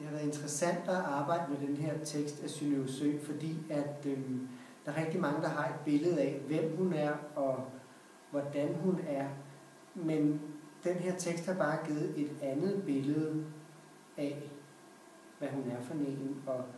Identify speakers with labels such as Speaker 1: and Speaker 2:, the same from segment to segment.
Speaker 1: har været interessant at arbejde med den her tekst af Synnøve Søe, fordi at der er rigtig mange, der har et billede af, hvem hun er og hvordan hun er. Men den her tekst har bare givet et andet billede af, hvad hun er for en,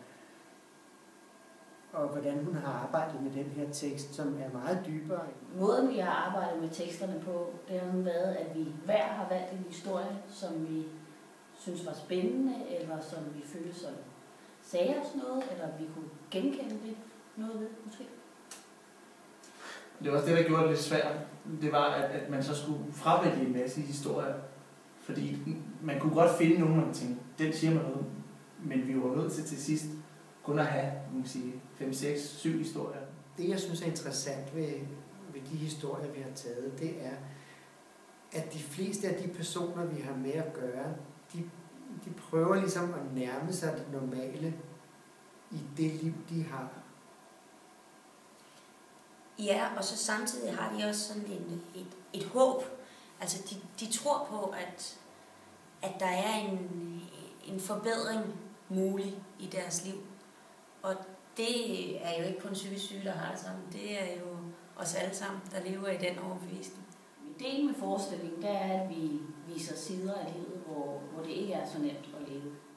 Speaker 1: og hvordan hun har arbejdet med den her tekst, som er meget dybere.
Speaker 2: Måden vi har arbejdet med teksterne på, det har været, at vi hver har valgt en historie, som vi synes var spændende, eller som vi følte som sagde os noget, eller vi kunne genkende lidt noget ved, måske.
Speaker 3: Det var også det, der gjorde det lidt svært. Det var, at man så skulle fravælge en masse historier. Fordi man kunne godt finde nogen, man tænkte, den siger man noget. Men vi var nødt til sidst kun at have, man kan sige, 5, 6, 7 historier.
Speaker 1: Det, jeg synes er interessant ved de historier, vi har taget, det er, at de fleste af de personer, vi har med at gøre, de prøver ligesom at nærme sig det normale i det liv, de har.
Speaker 4: Ja, og så samtidig har de også sådan et håb. Altså, de tror på, at der er en forbedring mulig i deres liv. Og det er jo ikke kun psykisk syge, der har det sammen. Det er jo os alle sammen, der lever i den overbevisning.
Speaker 2: Ideen med forestillingen, det er, at vi viser sider af livet, hvor det ikke er så nemt at leve.